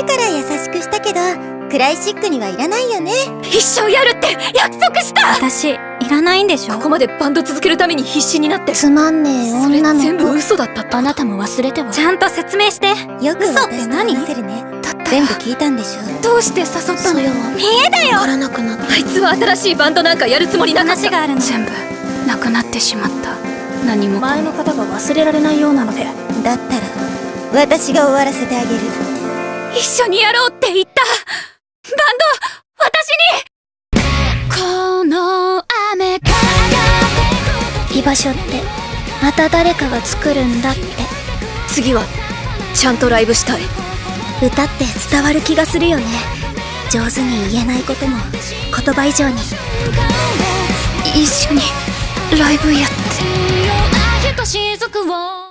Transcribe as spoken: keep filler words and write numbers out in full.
から優しくしたけど、クライシックにはいらないよね。 一生やるって約束した。 私いらないんでしょ。 ここまでバンド続けるために必死になって。 つまんねえ女の子。 それ全部嘘だったって。 あなたも忘れては。ちゃんと説明して。 よく嘘って何？ 話せるね。全部聞いたんでしょ。 どうして誘ったのよ。 見えだよ。 わからなくなった。 あいつは新しいバンドなんかやるつもりなかった。 話があるの。 全部なくなってしまった。何も前の方が忘れられないようなので。 だったら私が終わらせてあげる。 一緒にやろうって言ったバンド、私に。この雨から居場所ってまた誰かが作るんだって。 次はちゃんとライブしたい。 歌って伝わる気がするよね。上手に言えないことも言葉以上に。 一緒にライブやって。